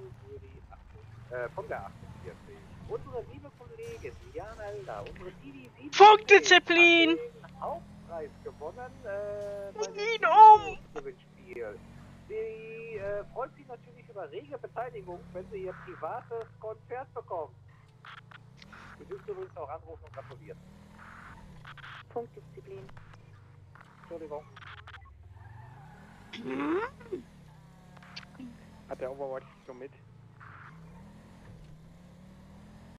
für die 8, von der 48. Unsere liebe Kollegin Diana Elda, unsere Didi 7 Punkte, Zeppelin! hat den Hauptpreis gewonnen bei ihn dem Gewinnspiel. Sie freut sich natürlich über rege Beteiligung, wenn sie ihr privates Konzert bekommt. Du dürft übrigens auch anrufen und gratulieren. Punktdisziplin. Entschuldigung. Hat der Overwatch so mit?